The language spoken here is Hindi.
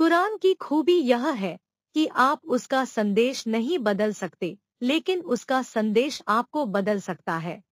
कुरान की खूबी यह है कि आप उसका संदेश नहीं बदल सकते, लेकिन उसका संदेश आपको बदल सकता है।